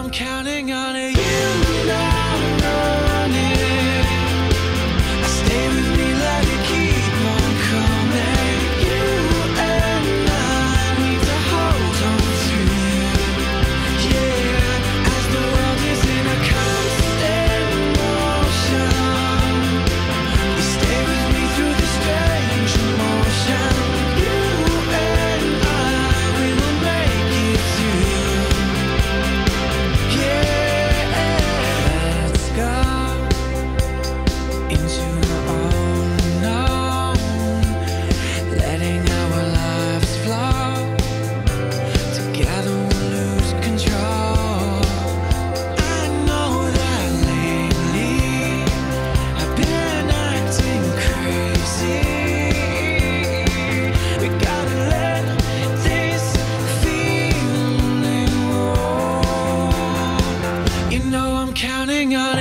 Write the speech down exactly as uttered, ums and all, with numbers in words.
I'm counting on it. You now running. I stay with me, let it keep on coming. You and I need to hold on to you. Yeah, as the world is in a constant motion, you stay with me through the strange emotion. You and I, we will make it through. Let's go into the unknown, letting our lives flow. Together we'll lose control. I know that lately I've been acting crazy. We gotta let this feeling roll. You know I'm counting on